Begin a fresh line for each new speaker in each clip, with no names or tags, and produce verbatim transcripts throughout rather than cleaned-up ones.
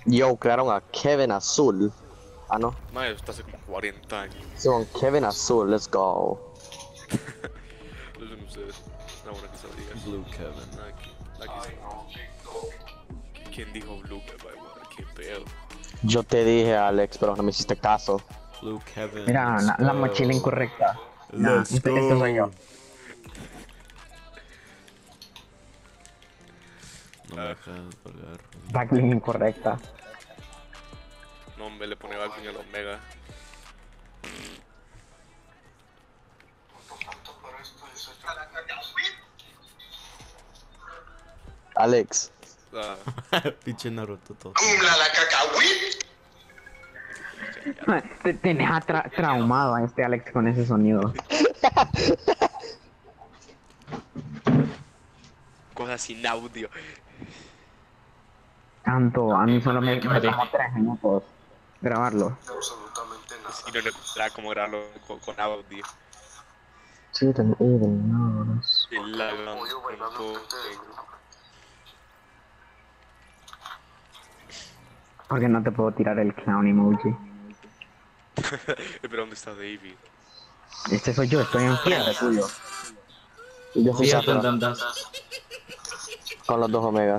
Yo, crearon a Kevin Azul. Ah, no.
Mae, esto hace como cuarenta años.
Son Kevin Azul, let's go.
Lo son ustedes. Una buena que sabía.
Blue Kevin.
Aquí, aquí está. ¿Quién dijo Blue? Qué pedo.
Yo te dije, Alex, pero no me hiciste caso.
Blue Kevin.
Mira, la, la mochila incorrecta. Nah,
Let's
este,
go.
este soy yo.
No me dejas pagar.
Backlink incorrecta.
No, hombre, le pone Backlink a la Omega.
Alex.
Ah,
Pinche Naruto todo.
Te tenés atra traumado a este Alex con ese sonido.
cosas sin audio.
Tanto, a mí solo me, me tomó tres minutos grabarlo.
Y no le da como grabarlo con, con audio.
Children even knows.
Y la gran punto.
Porque no te puedo tirar el clown emoji.
Pero ¿dónde está David?
Este soy yo, estoy enfrente tuyo.
Yo fui
Sí, ¿a
Sakura,
dónde andas?
con los dos omegas.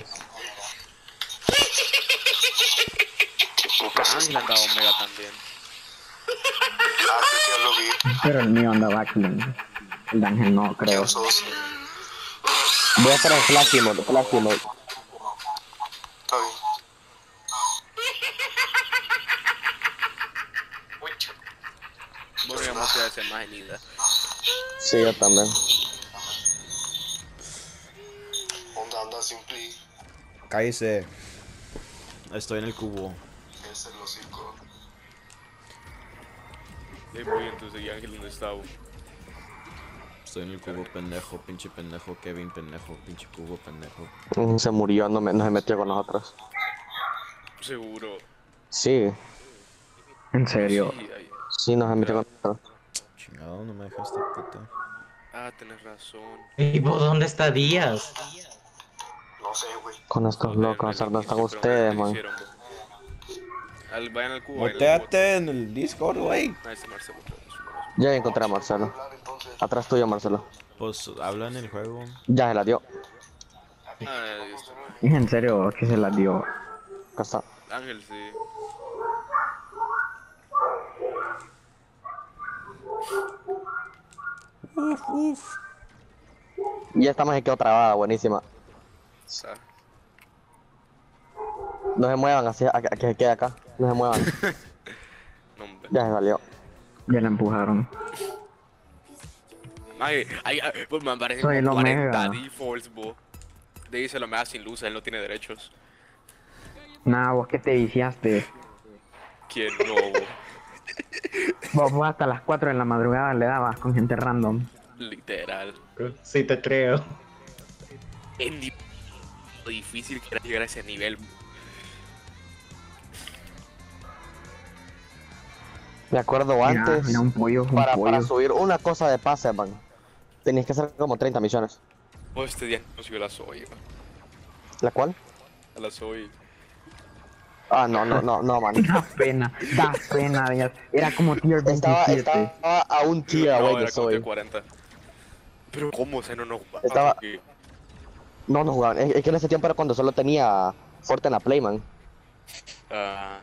Ángel andaba Omega también.
Pero el mío anda backlink. El de Ángel no, creo.
Voy a estar en Flashy Mode, Flashy Mode.
Bueno, ya mostré a esa imagen ida.
Sí, yo también.
Cállese. Estoy en el cubo.
Eh, muy entonces, ¿y Ángel dónde estaba?
Estoy en el cubo, pendejo, pinche pendejo, Kevin, pendejo, pinche cubo, pendejo.
Mm, Se murió, no, me, no se metió con nosotros.
Seguro.
Sí,
En serio.
Sí, ahí.
sí, no se metió con nosotros.
Chingado, no me dejaste, puta.
Ah, tenés razón.
¿Y vos dónde está Díaz?
Con estos
Joder,
locos,
men,
¿dónde están
pero
ustedes,
¿qué
man?
hicieron, bo? Al, vayan al cubo. vayan al
Muteate en el Discord, güey.
cubo. Ah, ese Marcelo, pero es una razón.
Ya encontré a Marcelo. Atrás tuyo, Marcelo.
Pues habla en el juego.
Ya se la dio.
Ah, ahí está.
Es en serio que se la dio.
Acá está.
Ángel, sí.
Uf, uf.
Y esta más se quedó trabada, buenísima.
Sa.
No se muevan, así, a, a que se quede acá. No se muevan.
No, hombre.
Ya se salió.
Ya la empujaron.
Ay, ay, ay, pues me aparecen
Soy
como
el
cuarenta
Omega.
defaults, bo. De ahí se lo me da sin luz, él no tiene derechos.
Nah, vos que te viciaste.
¿Quién no, bo?
Vos, vos hasta las cuatro de la madrugada le dabas con gente random.
Literal.
Sí te creo.
Es ni lo difícil que era llegar a ese nivel.
Me acuerdo
Mira,
antes,
mira un pollo, un
para,
pollo.
para subir una cosa de pase, man, tenías que hacer como treinta misiones.
Pues este día no subió a la Zoe, man.
¿La cual?
A la Zoe.
Ah, no, no, no, no, man.
Da pena, da pena, Dios. Era como tier
Estaba,
veintisiete.
estaba a un tier away
No,
de
era como de
Zoe.
cuarenta. Pero ¿cómo? O sea, no, no jugaba.
Estaba-
porque-
No, no jugaban. Es, es que en ese tiempo era cuando solo tenía Forte en la Playman.
Ah,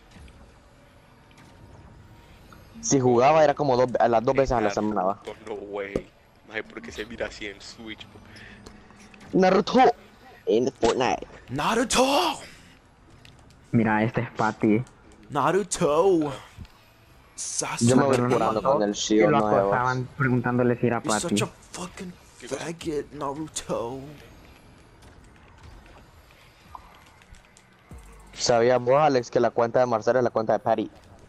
Si jugaba era como dos, a las dos veces a la
Naruto,
semana. Va.
No way. Maje, porque se mira así en Switch, bo.
Naruto en Fortnite.
Naruto.
Mira, este es Patty.
Naruto. Sasuke.
Yo me voy
Pero no,
curando
no,
con el
que
shield
lo
nuevo.
acosaban preguntándole si era
You're
Patty.
such a fucking faggot, Naruto.
¿Sabías vos, Alex, que la cuenta de Marcelo es la cuenta de Patty?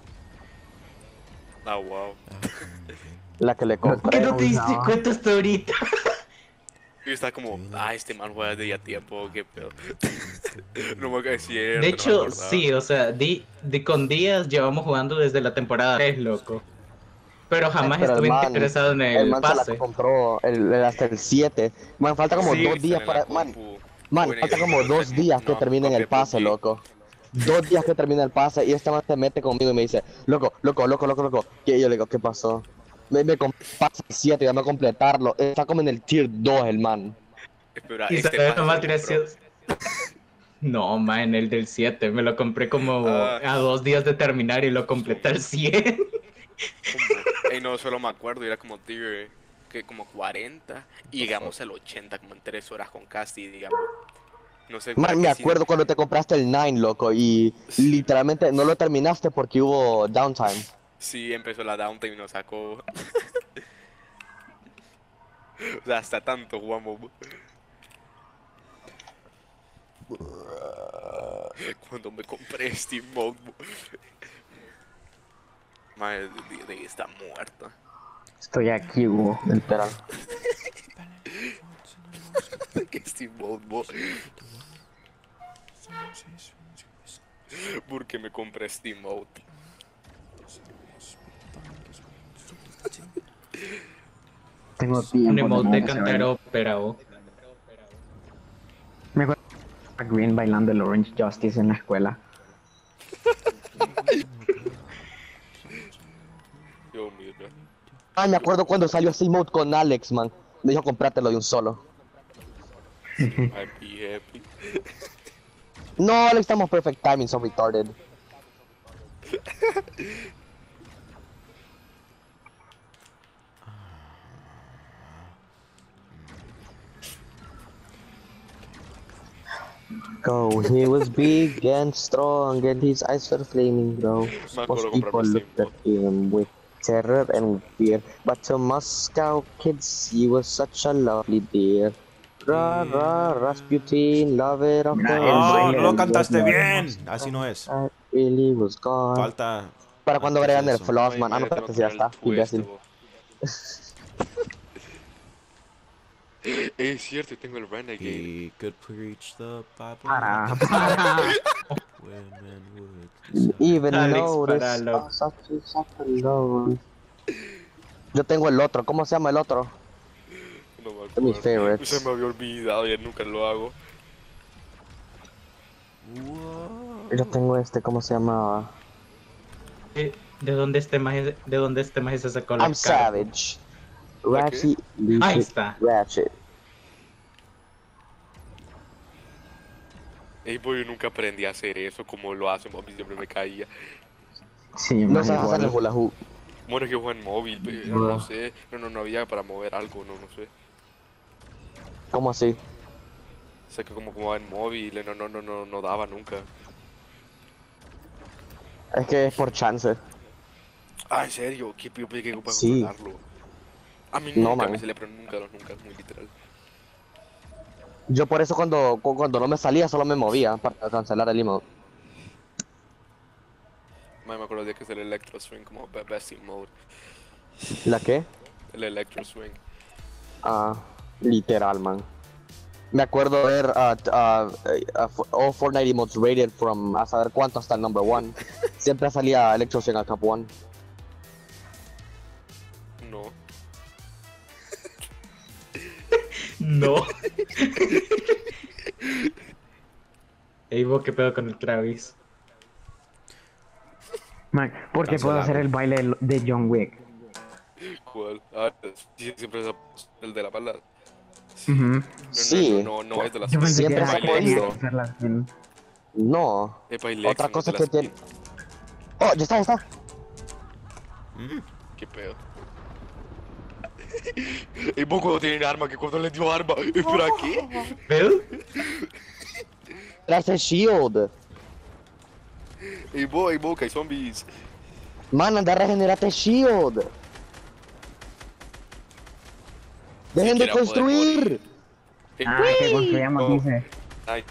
Ah, wow.
La que le
¿Por
compré.
qué no te diste
No.
cuenta hasta ahorita?
Y está como, ah, este man juega de ya tiempo, qué pedo. No me cae cierto.
De
no me
hecho,
acordaba.
sí, o sea, di, di- con Díaz llevamos jugando desde la temporada tres, loco. Pero jamás
Pero el
estuve
man-
interesado en el,
El man se
pase.
la compró el, el- hasta el siete. Man, falta como
Sí,
dos
está
días
en
para...
la
Man,
compu.
man
Bueno,
falta
y
como
no
dos
sé,
días que
no,
terminen el
copia
pase,
P U B G.
loco. dos días que termina el pase y este man se mete conmigo y me dice, loco, loco, loco, loco, loco. Y yo le digo, ¿qué pasó? Me, me compré el pase siete y vamos a completarlo. Está como en el tier dos el man.
Espera,
Y
este
sabes
pase
lo más
se lo compró.
gracioso. No, man, el del siete. Me lo compré como
Ah.
a dos días de terminar y lo completé al cien.
Ey, no, solo me acuerdo, era como tier, que como cuarenta, y llegamos al ochenta como en tres horas con Casti, digamos. No sé,
Man, me
que sí-
acuerdo cuando te compraste el nueve, loco, y literalmente no lo terminaste porque hubo downtime.
Sí, empezó la downtime y nos sacó. O sea, hasta tanto jugamos. Cuando me compré Steam Mode. Madre de, de está muerta.
Estoy aquí, Hugo.
Literal.
Que Steam Mode, bo. Porque me compré Steam Mode.
Tengo
Un
tiempo.
emote
de
de
no se
cantar
ve.
ópera, oh.
Me acuerdo a Green bailando el Orange Justice en la escuela.
Yo, mira.
Ah, me acuerdo cuando salió ese emote con Alex, man. Me dijo comprártelo de un solo.
Happy, happy.
No, Alex, estamos perfect timing, so retarded. Go, he was big and strong and his eyes were flaming, bro.
Me
Most
acuerdo
people
comprarme
looked at him with terror and fear, but to Moscow kids, he was such a lovely dear. Ra, ra, Rasputin, lover of the
Mira, el
No,
baile
no lo
del
cantaste
Dios,
bien. Así no es.
I really was gone.
Falta.
Para cuando
antes
agregan el
eso.
floss,
Ay,
man. Ah, no,
madre, tengo
espérate,
que
ya
poner el
está, imbécil.
puesto. Es cierto, tengo el Renegade.
He could preach the Bible.
Para, para.
Women would
Even
Alex,
notice
páralo.
oh, such and such alone. Yo tengo el otro, ¿cómo se llama el otro?
No me
De mis
acuerdo.
favorites.
Se me había olvidado, ya nunca lo hago.
Yo tengo este, ¿cómo se llama?
Eh, ¿De dónde este maje, de dónde este maje se sacó la
I'm
cara?
Savage.
¿La qué?
Ratchet,
Ahí
Ratchet,
está.
Ratchet.
Ey, boy, yo nunca aprendí a hacer eso como lo hacen, papi, siempre me caía.
Sí,
No
más
sabes hacer el
igual.
hula hoop.
Bueno, es que juego en móvil, pero no sé. No, no, no había para mover algo, no, no sé.
¿Cómo así?
Sé que como jugaba en móvil, no, no, no, no, no daba nunca.
Es que es por chance.
Ah, en serio, qué pío que para
Sí.
controlarlo. A mí
No,
nunca
man.
me sale, pero nunca, no, nunca, muy literal.
Yo por eso cuando, cu- cuando no me salía solo me movía para cancelar el emote.
Man, me acuerdo de que es el Electro Swing como be- best in mode.
¿La qué?
El Electro Swing.
Ah, literal, man. Me acuerdo ver uh, uh, uh, all Fortnite emotes rated from a saber cuánto hasta el number one. Siempre salía Electro Swing al top one.
No.
No. Ey, vos, ¿qué pedo con el Travis?
Man, ¿por qué puedo
Cancelado.
hacer el baile de John Wick?
¿Cuál? Ah, sí, siempre es el de la balada.
Ujú.
No,
Sí.
No, no, no, no, es de las
Yo pensé que
Siempre
era
se ha
baile
podido.
X.
hacer la skin.
No.
Es baile
Otra
X, no
cosa
de
que
las
tiene...
skins.
Oh, ya está, ya está.
¿Qué pedo? Y vos cuando tienen arma, que cuando les dio arma. ¿Espera qué?
¿Pedo?
Darse shield.
Y vos, y vos, que hay zombies.
Man, anda a regenerarte shield. Dejen de
Siquiera poder
construir.
Eh,
Ah, que construyamos,
No.
dice.
Ay,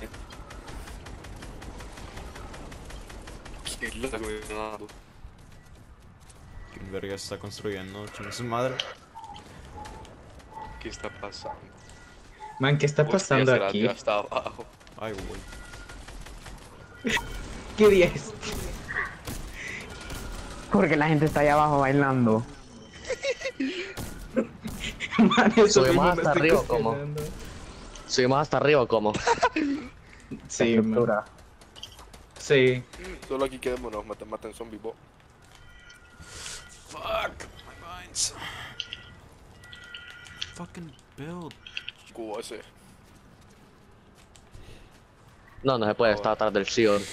qué loco de nada.
¿Quién verga está construyendo? ¿Quién su madre?
¿Qué está pasando?
Man, ¿qué está pasando
Hostia, será
aquí?
de hasta abajo.
Ay, güey.
¿Qué día es?
Porque la gente está ahí abajo bailando.
Man, eso
Subimos
mismo me
hasta
estoy
arriba, ¿cómo?
cuestionando.
Subimos hasta arriba, ¿cómo?
Sí, man.
Estructura.
Sí.
Solo aquí quedémonos, maten, maten zombie bo.
Fuck, my minds. Fucking build.
Cubo ese.
No, no se puede,
Oh.
está atrás del shield.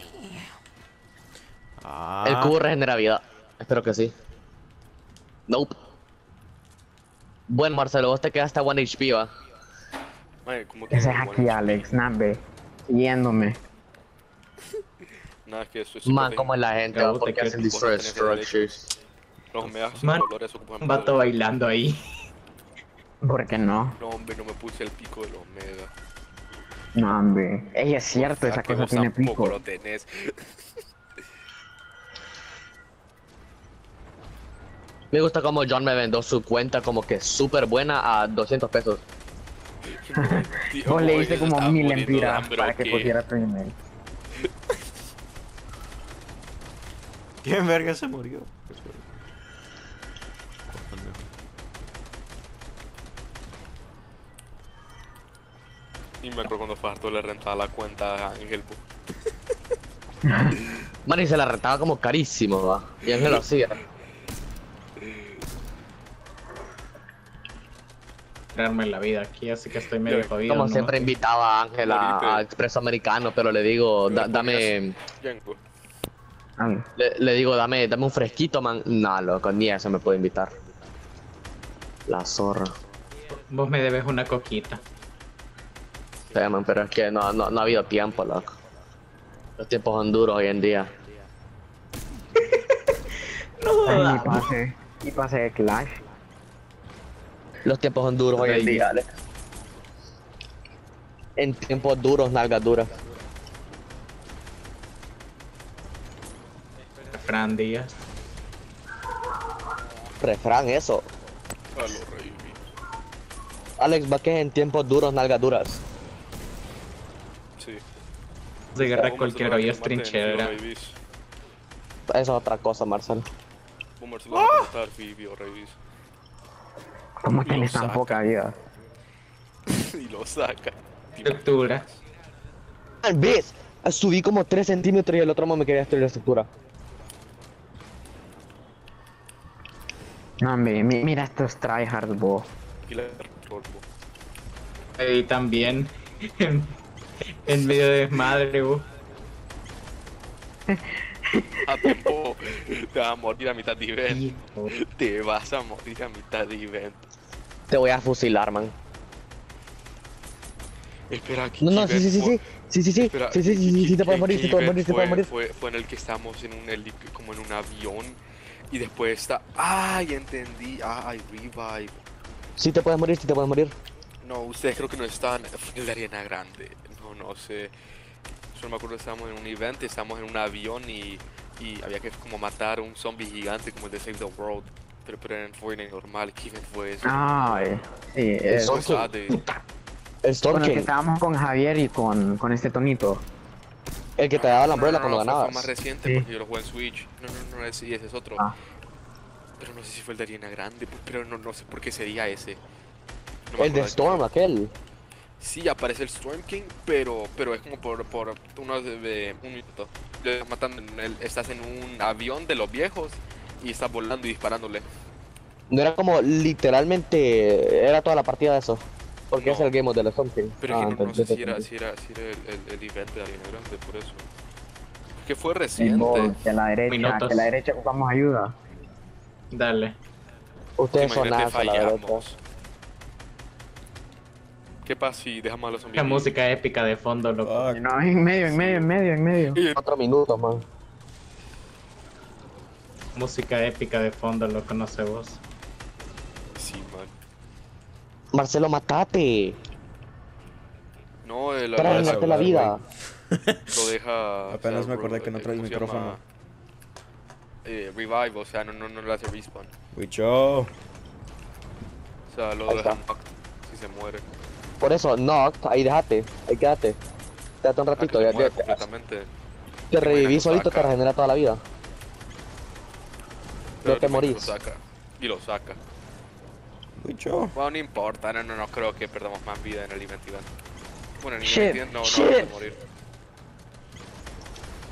Ah.
El cubo regenera vida. Espero que sí. Nope. Bueno, Marcelo, vos te quedaste a one H P, va.
Mae, como que.
Ese es aquí, Alex, Nabe. Siguiéndome.
Nada, es que eso es.
Man, como es la gente, va,
Cabo, te
porque
quedas
hacen
sin
destroy
cosas, tenés
structures.
Los megas
Man,
colores ocupan.
Un vato
poder.
bailando ahí.
¿Por qué no?
No, hombre, no me puse el pico de los megas.
No, hombre. Ey, es cierto, esa
Saco,
cosa
vos
tiene
tampoco
pico.
lo tenés.
Me gusta como John me vendió su cuenta como que súper buena a doscientos pesos.
Tío,
Vos le
oye,
diste
se
como
estaba
mil
muriendo de
empiras
hambre,
para
¿o
que
qué?
pusiera tu email.
¿Quién verga se murió?
Y me acuerdo cuando Farto le rentaba la cuenta a Ángel. po.
Man, y se la rentaba como carísimo, va. Y Ángel lo hacía.
Darme la vida aquí, así que estoy medio
Ya,
jodido.
Como
¿no?
siempre invitaba a Ángel a,
Moriste.
a Expreso Americano, pero le digo, da- dame,
Bien, pues.
Ande.
le, le digo, dame, dame un fresquito, man. No, loco, ni eso me puede invitar. La zorra.
Vos me debes una coquita.
Sí, man, pero es que no, no, no ha habido tiempo, loco. Los tiempos son duros hoy en día.
Ay, y pase. Y pase de Clash.
Los tiempos son duros hoy en día, Alex. En tiempos duros, nalgas duras.
Fran Díaz.
Refrán eso.
A los reyes.
Alex, va que es en tiempos duros, nalgas duras.
Sí.
De guerra
Boomer
cualquier
se lo va a
hoy es
matar en
trinchera.
Filo Revis.
Eso es otra cosa, Marcelo.
Boomer se lo va a matar, Fibio Revis.
¿Cómo
Y
tienes
lo
tan
saca.
poca vida?
Y lo saca.
Estructura.
¿Ves? Subí como tres centímetros y el otro me quería destruir la estructura.
No, hombre, mi- mira estos tryhards, vos.
Y la Rolbo.
Y también. En, en medio de desmadre, uh.
A tiempo. Te vas a morir a mitad de event.
Hijo.
Te vas a morir a mitad de event.
Te voy a fusilar, man.
Espera, aquí.
No, no, sí, sí, sí, sí. Sí, sí, sí.
Espera,
Sí, sí, sí, sí, sí, te puedes morir, sí, te puedes morir, te puedes morir.
Fue, fue en el que estábamos en un heli- como en un avión. Y después está. ¡Ay! Entendí. ¡Ay! Revive.
Sí, te puedes morir, sí, te puedes morir.
No, ustedes creo que no estaban en la arena grande. No, no sé. Solo me acuerdo que estábamos en un event, estábamos en un avión y, y había que como matar a un zombie gigante como el de Save the World. Pero, pero en Fortnite normal, ¿qué event fue eso?
Ay, sí, es.
Eso
Storm
está de...
El Storm
Con el que
King,
estábamos con Javier y con, con este tonito.
el que te daba la
No, no,
umbrella
no,
cuando
no, fue- fue
ganabas.
más reciente
Sí.
porque yo lo jugué en Switch. No, no, no, ese, ese es otro.
Ah.
Pero no sé si fue el de arena grande, pero no, no sé por qué sería ese. No me
El de
acuerdo
Storm, aquel.
Sí, aparece el Storm King, pero, pero es como por, por unos de, de un minuto. Lo estás matando en el- estás en un avión de los viejos y estás volando y disparándole.
No era como literalmente. Era toda la partida de eso. Porque
No.
es el game of the Storm King.
Pero
Ah,
es que no, no sé
entendí,
si era,
entendí.
si era, si era el, el, el event de Arena Grande, por eso. Es que fue
Sí,
reciente.
vos, que a la derecha,
Minutos.
que a la derecha ocupamos ayuda.
Dale.
Ustedes son
Imagínate,
asas, la verdad.
fallamos. ¿Qué pasa si dejamos a los zombies?
La
vivos?
música épica de fondo, loco.
Fuck.
No, en medio, en medio, en medio, en medio.
Y-
Cuatro minutos, man.
Música épica de fondo, loco, no sé vos.
Sí, man.
Marcelo, matate.
No, el,
Para
Vas a
ganarte la
hablar,
vida.
lo deja.
Apenas
o sea,
me acordé
ro-
que no
eh,
trae el
¿cómo se
micrófono.
llama? Eh, revive, o sea, no, no, no le hace respawn.
Wicho.
O sea, lo
Ahí
deja
está.
knocked si se muere.
Por eso, no, ahí déjate. Ahí quédate. Quédate un
Ah, que
ratito.
se
Ya,
muere
ya-
completamente.
te revivís
Imagina,
solito,
lo
te
saca.
regenera toda la vida.
Pero
te
también
morís.
Lo saca. Y lo saca.
Wicho.
Bueno, no importa, no, no, no creo que perdamos más vida en el event event. Bueno, en el
Shit,
event event no, no
shit.
vamos a morir.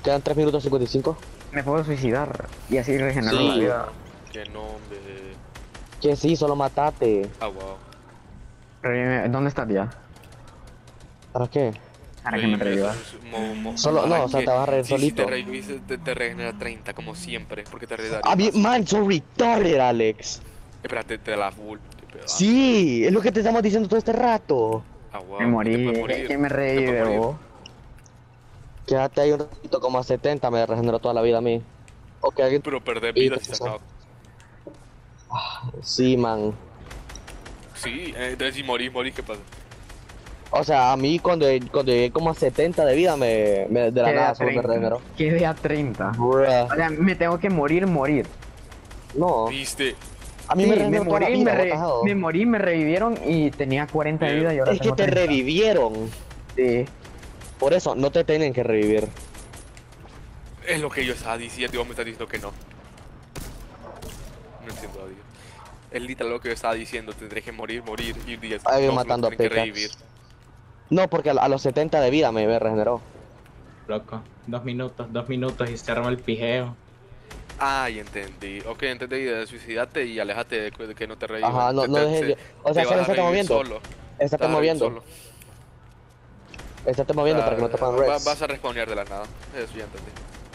Quedan tres minutos cincuenta y cinco.
Me puedo suicidar y así regenerar
Sí.
la vida.
Que nombre.
Que sí, solo matate.
Ah, wow.
Revíveme- ¿Dónde estás ya?
¿Para qué?
Para que me revivas.
Solo- no, o sea, te vas a reír
sí, Si
solito.
te revivís, te, te regenera treinta, como siempre, porque te regenera.
Ah, bien, man, so retarded, Alex.
Espérate, te la full. qué pedazo.
Sí, es lo que te estamos diciendo todo este rato.
Ah, wow.
Me
no te
morí,
puedes
es
morir,
que me
no te puedes
revive,
morir.
vos.
Quédate ahí un ratito, como a setenta, me regeneró toda la vida a mí. Ok, alguien...
Pero perder
Y
vida
te
si
pasó.
estás out.
Sí, man.
Sí, eh, entonces si morís, morís, ¿qué pasa?
O sea, a mí cuando, cuando llegué como a setenta de vida, me, me- de la
Quedé
nada
a
solo me
treinta.
regeneró.
Quedé a treinta.
Bruh.
O sea, me tengo que morir, morir.
No,
¿Viste?
a mí
Sí,
me
me
regeneró toda la
morí,
vida,
me,
what the
re-
hell?
me morí, me revivieron y tenía cuarenta de
Bien.
vida y ahora
Es que
tengo
te
treinta.
revivieron.
Sí.
Por eso, no te tienen que revivir.
Es lo que yo estaba diciendo y vos me estás diciendo que no. No entiendo a Dios. Es literal lo que yo estaba diciendo, tendré que morir, morir y días.
Alguien
no,
matando a
solo tienen que
Pickaxe.
revivir.
No, porque a, a los setenta de vida me, me regeneró.
Loco, dos minutos, dos minutos y se arma el pijeo.
Ah, ya entendí. Ok, entendí. de Suicidate y alejate de, que- de que no te revivan.
Ajá, no,
Te-
no
te-
dejes
te-
de- O sea,
te
solo
vas a
estate
revivir
moviendo.
Solo.
Estate
Te vas a revivir
moviendo.
solo.
Estate moviendo para que no te pongan
Va-
reds.
Vas a respawnear de la nada. Eso ya entendí.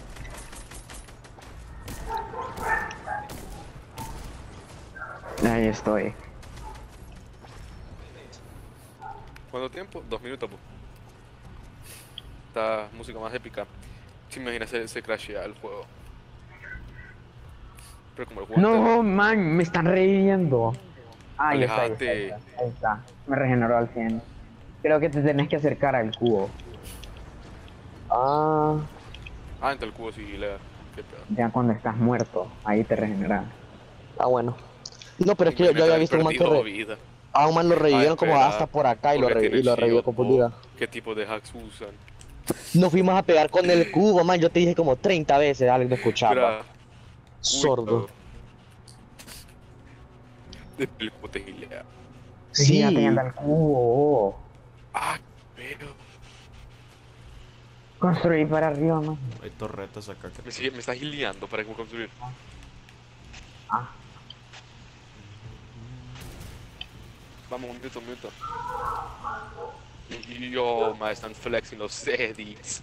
Ahí estoy.
¿Cuánto tiempo? Dos minutos, pues. Esta música más épica. Si me imaginas, se, se crashea el juego. Pero como el juego entero-
No, man, me están reviviendo. Ahí está, ahí está, ahí
Alejate.
está, ahí está. Me regeneró al cien. Creo que te tenés que acercar al cubo.
Ah,
Ah, entre el cubo sí, lea. Qué pedo.
Ya cuando estás muerto, ahí te regeneras.
ah, bueno. No, pero es que yo, yo había visto un man que
perdido
re-
vida.
a un man lo revivieron
Ah,
como
espera,
hasta por acá y lo,
porque
re-
tiene
y lo revivió
shield,
confundida.
oh, ¿Qué tipo de hacks usan?
Nos fuimos a pegar con el cubo, man. Yo te dije como treinta veces, Alex, no escuchaba.
Espera.
Sordo.
De el cubo te gilea.
Sí, ya te
Sí.
anda al cubo.
Ah, pero.
Construir para arriba, man.
Hay torretas acá que...
Me, sigue- me está gileando para que construir.
Ah,
Vamos, un minuto, un minuto. Y yo, ma, están flexing los edits.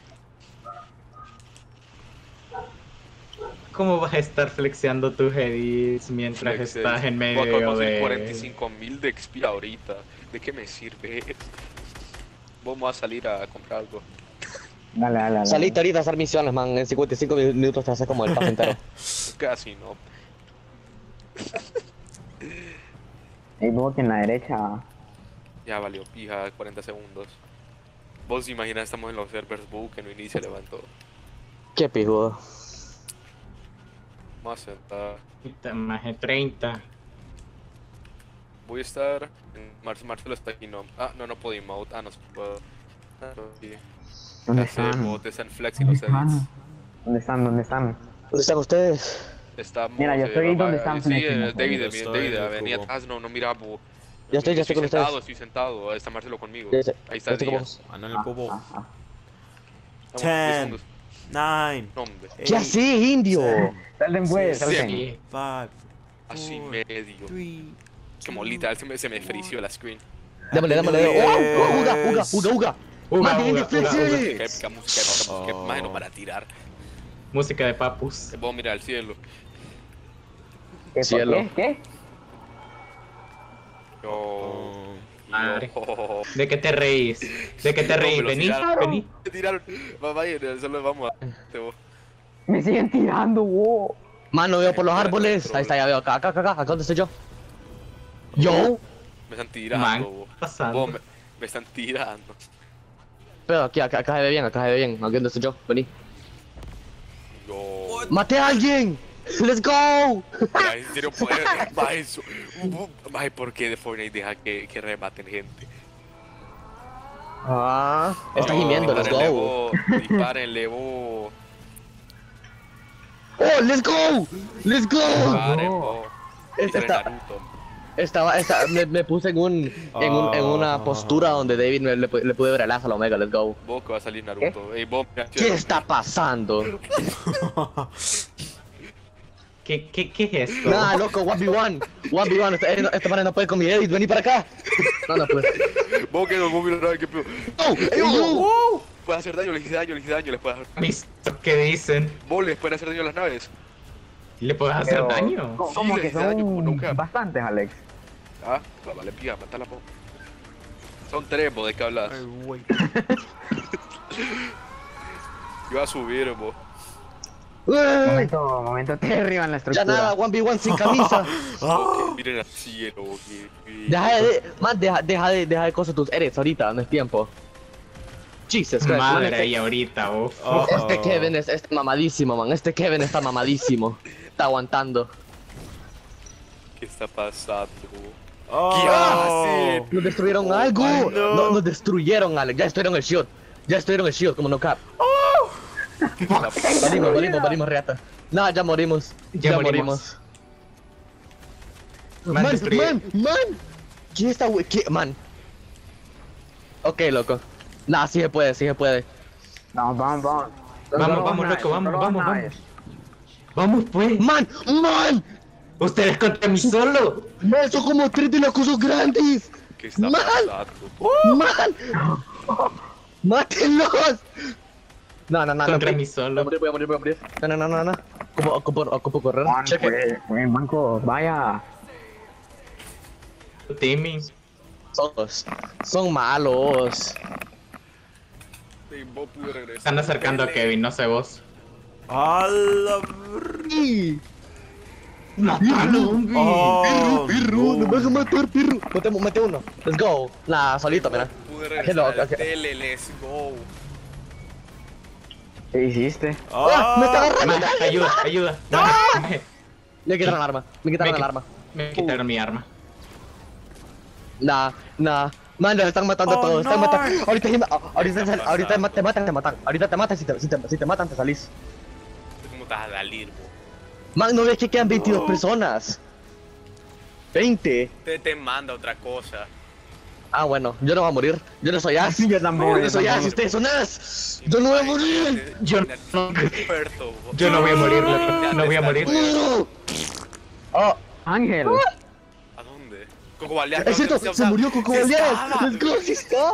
¿Cómo vas a estar flexeando tus edits mientras
Flex
estás
edits.
en
Voy a
medio
conseguir
de...
cuarenta y cinco mil de X P ahorita. ¿De qué me sirve? Vamos a salir a comprar algo.
dale, dale, dale.
Saliste ahorita a hacer misiones, man. En cincuenta y cinco minutos te hace como el paso entero.
Casi no.
Y vos que en la derecha.
Ya valió pija, cuarenta segundos. Vos imaginas, estamos en los servers book que no inicia levantó.
Qué pijudo.
Vamos a sentar.
Más de treinta.
Voy a estar. En Mar Marcelo está aquí, no. Ah, no, no puedo emote. Ah, no se puede. Ah, no, sí.
¿Dónde
Hace
están?
emote, están flexing
¿Dónde
los edits.
están? ¿Dónde están? ¿Dónde están?
¿Dónde están ustedes?
Estamos,
Mira, yo estoy
eh,
donde
va-
están
Sí,
flexing
eh,
los
David,
edits.
eh,
Estoy
David,
en el
venía
cubo.
atrás, no, no mira, bu.
Ya estoy, ya estoy con
sentado,
ustedes.
estoy sentado, está Marcelo conmigo.
Ya estoy-
Ahí
ya
está
estoy con
Díaz.
vos.
Ando en el cubo.
Ah, ah.
Vamos,
Ten.
diez segundos.
Nine.
No, hombre.
¿Qué haces, indio?
Salten pues,
Sí,
salten.
sí.
Five.
Así
four,
medio.
three,
Como
two,
literal se me, se me frició la screen.
Démosle, démosle. ¡Oh! ¡Oh! ¡Uga, uga, uga, uga!
Uga,
¡Mate, indio,
uga, uga,
flex
uga.
it!
Música épica, música épica, música épica.
Oh.
Más no para tirar.
Música de papus.
Te puedo mirar al cielo.
¿Qué? por
Cielo.
¿Qué? ¿Qué?
Yo.
Oh.
Madre.
yo-
¿De qué te reís? ¿De qué te
No,
reís?
me lo
Vení,
tiraron.
vení.
Me tiraron. Va, vaya, solo vamos a. Te voy.
Me siguen tirando, wow.
Mano, veo por los árboles. Ahí está, ya veo. Acá, acá, acá, acá. ¿Dónde estoy yo? ¿Yo?
Me están tirando.
Man,
bo.
¿qué está pasando?
Bo, me, me están tirando.
Pero aquí, acá, acá se ve bien, acá se ve bien. Aquí donde estoy yo. Vení.
Yo.
¡Maté a alguien! ¡Let's go!
Ya, en serio, poder. Va eso. Va, ¿por qué de Fortnite deja que, que rematen gente?
Ah, está
No,
gimiendo, let's
dispárenle,
go.
bo, Dispárenle, bo.
¡Oh, let's go! ¡Let's go!
Disparen, bo.
Este
Disparen
está-
Naruto.
Estaba, esta- me, me puse en un, en, un, en una postura donde David me, le, pu- le pude ver el as a la Omega, let's go.
Vos que va a salir Naruto. Ey, vos, mira,
¿Qué está pasando?
¿Qué, qué, qué es esto?
Nah, loco, one v one. one v one, este, este man no puede con mi David, vení para acá. No, no puede.
Vos que no, vos mira, qué pedo.
¡No! ¡Ey, no!
Puedes hacer daño, les hice daño, les hice daño, les puedes hacer...
¿Visto qué dicen?
Vos les pueden hacer daño a las naves.
¿Le puedes hacer
Pero,
daño?
co-
Sí,
Como
le
que
hice daño, como
son
nunca.
bastantes, Alex.
Ah, va, vale, pía, matala, po. Son tres, vos, ¿de qué hablas? Yo voy a subir, vos.
¡Ey!
Momento, momento terrible en la
Ya
estructura.
nada, one v one sin camisa.
Ok, miren al cielo, que...
Deja de, man, deja, deja de, deja de cosas tus eres ahorita, no es tiempo. Jesus Christ, man,
Madre,
este,
y ahorita, uf.
Oh.
este Kevin es, es mamadísimo, man, este Kevin está mamadísimo. Está aguantando.
¿Qué está pasando?
Oh.
¿Qué hacen?
Nos destruyeron
Oh,
algo.
my no.
No, nos destruyeron, Alex. Ya destruyeron el shield. Ya destruyeron el shield, como no cap.
¿Qué está pasando?
Valimos, valimos, valimos, reata. No, ya morimos.
Ya
Ya,
morimos.
morimos.
Man,
Man,
destruye-
man, man. ¿Quién está, güey? ¿Qué? Man. Ok, loco. Nah, sí se puede, sí se puede.
Vamos, vamos, vamos. Son
Vamos,
solo
vamos,
dos
loco,
naves,
vamos,
solo dos
vamos, vamos.
naves.
Vamos, pues.
Man, man.
Ustedes contra mí solo.
Man, son como tres de las cosas grandes.
¿Qué está
Man.
pasando?
Man. Mátenlos. No, no, no.
Contra
no,
mí
Voy a
solo.
morir, voy a morir, voy a morir. No, no, no, no, no. Ocupo, ocupo, ocupo correr.
Man,
Cheque.
pues, pues, manco, vaya.
Timmy.
Todos. Son malos.
Sí, vos pude regresar.
Están acercando a Kevin, no sé vos.
A la ver-
¡Y!
¡Mátalo, hombre!
Oh,
¡Pirru!
no.
¡Nos vas a matar, Pirru! Mate, mate uno. Let's go. Nah, solito, mira.
Pude
Hello,
regresar al
ok.
tele, let's go.
¿Qué hiciste?
¡Ah! ¡Me está agarrando!
Ma, ayuda, ayuda. Me,
Me quitaron el arma. Me quitaron
Me
el
qui-
arma.
me quitaron mi arma.
Nah, nah. Man, los están matando a
Oh,
todos. Están
no.
matando. Ahorita, ahorita, ahorita, ahorita te matan, te matan. Ahorita te matan. Si te, si te, si te matan, te salís.
¿Cómo estás a salir, vos?
Man, ¿no ves que quedan veintidós personas? veinte.
Te, te manda otra cosa.
Ah, bueno. Yo no voy a morir. Yo no soy as.
Yo tampoco,
Yo
yo
no soy as.
tampoco.
Ustedes son as. Yo no voy a morir.
Yo no-
Experto, vos.
Yo no voy a morir, loco. No voy a morir.
¡Muero! Oh,
Ángel.
¿A dónde? Coco Balear.
es cierto, se murió Coco Baleares.
estaba.
Let's go, sí está.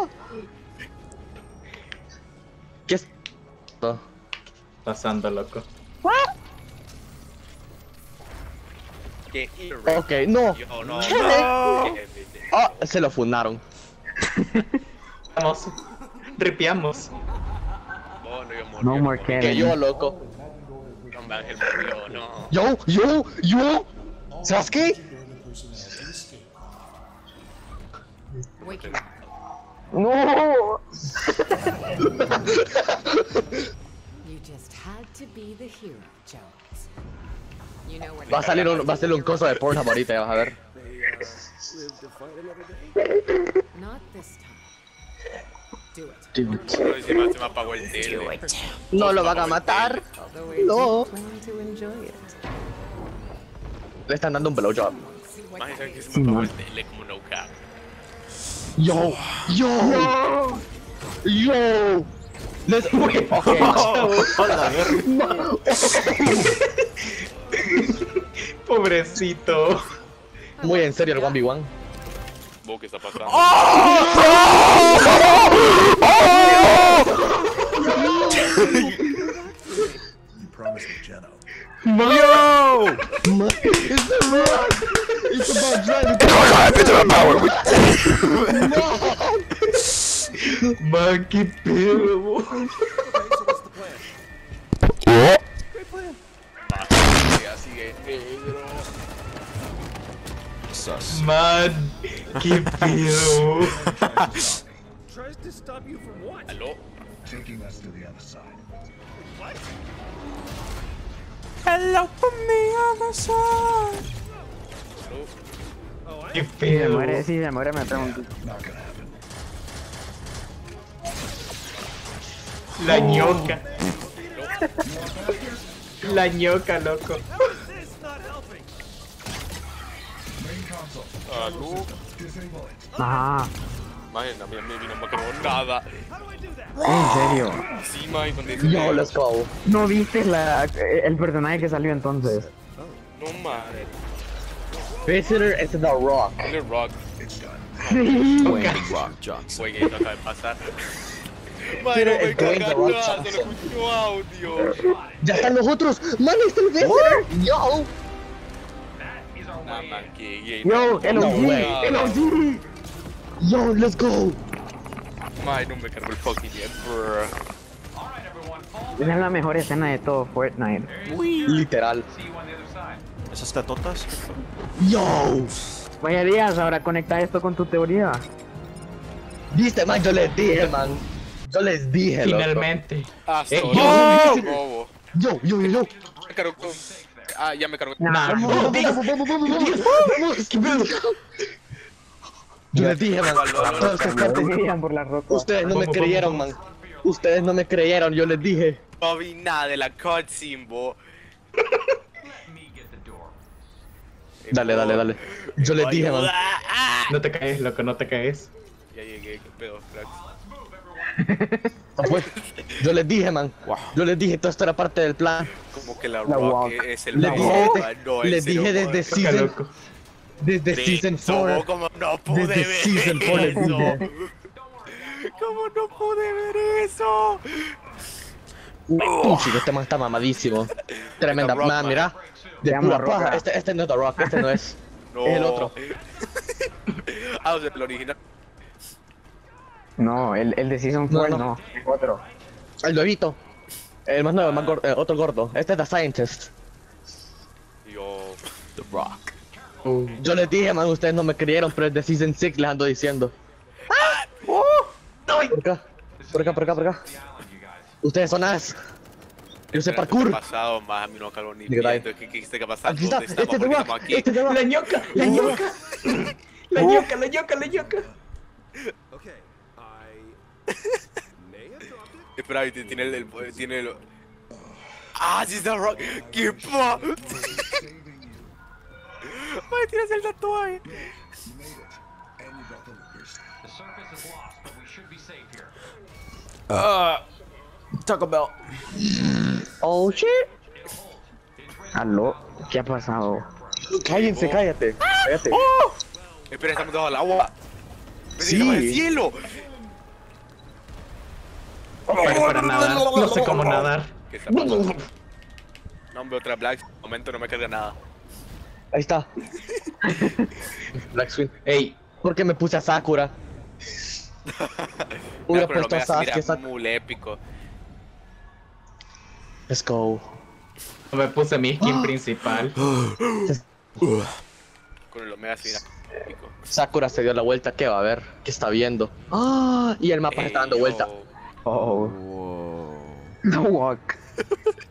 ¿Qué es? No.
Pasando, loco.
¿Qué?
Ok, no.
Yo no.
¿Qué?
no.
Ah, se lo fundaron.
Vamos. Ripiamos.
Vos no iba a morir.
No more
vos.
Que
Kevin.
yo, loco.
Hombre, Ángel murió, no.
Yo, yo, yo. ¿Sabes qué? No.
You just had to be the hero, Jones. You know what?
Va a salir un, va a salir un coso de Pornhub ahorita, ya vas a ver.
Not this time. Do it.
Pero encima se me apagó el tele.
No lo van a matar.
Although I
No.
do plan to enjoy it.
Le están dando un blowjob.
See what
Más que se
Sí,
me apagó
man.
el tele como no cap.
Yo, yo, yo. Let's. Okay.
A la ver-
Pobrecito.
Muy en serio el one v one.
Vos, ¿qué está pasando?
Yo!
It's the rock. It's about driving.
Man, qué pedo.
Así que negro.
Sus.
Man, qué pedo.
¿Aló?
Taking us to the other side.
Hello from the other side.
Qué
Si se
pedo.
muere, si se muere, me pregunto.
Not gonna happen.
La ñoca. La ñoca, loco.
Main console.
Salud.
Ajá.
Imagina, mira, mira, no me creo nada.
En serio.
Sí, man, donde dice
Yo,
que-
let's go.
¿No viste la, el personaje que salió entonces?
No, man.
Visitor is the rock.
The Rock.
Sí.
Dwayne Rock Johnson.
Güey, que esto acaba de pasar. Man,
Pero
no me
el Dwayne
cagas
The Rock
nada, solo
Johnson.
escucho audio.
Ya están los otros. Man, está el visitor. Yo.
Nah, man, que gay.
Yo, el
No
O G,
way.
el O G.
Yo, let's go.
Man, no me cargo el fucking jet, bro.
Esa es la mejor escena de todo Fortnite.
Literal.
¿Esas tetotas?
Yo.
Vaya días, ahora conecta esto con tu teoría.
Viste, man, yo les dije, man. Yo les dije, loco.
Finalmente.
Ah,
Eh,
sorry,
yo-
me bobo.
Yo, yo, yo, yo.
Me cargo con... Ah, ya me cargo.
Nah,
Vamos, vamos, vamos, vamos, vamos, vamos, vamos. ¿Qué pedo? Yo les dije, man. Todos estos
me irían por la roca.
Ustedes no me
Vamos,
creyeron, man. Ustedes no me creyeron, yo les dije.
No vi nada de la cutscene, bo.
Dale, dale, dale. Yo les dije, man.
Ah, ah.
No te caes, loco, no te caes.
Ya llegué, qué pedo, crack.
Ah, pues, yo les dije, man. Yo les dije, todo esto era parte del plan.
Como que la
La
Rock
walk.
es el
Les dije,
mejor,
desde,
man, no,
les
en serio,
dije
man.
desde
Loca,
season,
loco.
desde
Sí,
season
¿cómo-
four.
Como no pude
Desde
ver
season four les
eso.
dije.
¿Cómo no pude ver eso?
Uh, chico, este man está mamadísimo. Tremenda,
The Rock,
man,
man.
mira. De
Se llama
pura
Roca.
paja. Este, este no es The Rock, este no es.
No.
Es el otro.
Ah, o sea, el original.
No, el, el de Season
No,
cuatro
no.
no. Otro.
El nuevito. El más nuevo, el más gordo, eh, otro gordo. Este es The Scientist.
Yo.
The Rock.
Yo les dije, man, ustedes no me creyeron, pero es de Season six les ando diciendo. ¡Ah! ¡Oh! Por acá, por acá, por acá, por acá. Ustedes son as. Yo sé parkour.
Pasado, más a mí no cargo ni
Diga,
viendo. ¿Qué qué está pasando?
Aquí está,
¿Dónde
este
estamos?
es The
¿Por qué
Rock,
estamos aquí?
este es The Rock.
La ñoca, la ñoca. La ñoca, la ñoca, la ñoca.
Espera, y tiene el, el- tiene el... Ah, sí es The Rock. ¡Qué pa! Ay, tienes el tatuaje.
Ah, Taco Bell.
Oh shit.
Aló, ¿qué ha pasado?
Cállense, cállate. Cállate.
Espera, estamos debajo del agua.
Sí.
¡Estamos en el cielo!
Para, para nadar. No sé cómo nadar.
¿Qué está pasando? No veo otra Black. De momento no me carga nada.
Ahí está. Black Swing.
Ey,
¿Por qué me puse a Sakura? Hubiera
Mira, pero
puesto a
lo veas, mira,
Sasuke. Sak-
muy épico.
Let's go.
me puse mi skin principal.
Con el Omega, mira, épico.
Sakura se dio la vuelta. ¿Qué va a ver? ¿Qué está viendo? Ah, y el mapa se está dando
Ey,
vuelta.
yo.
Oh,
Wow.
no walk.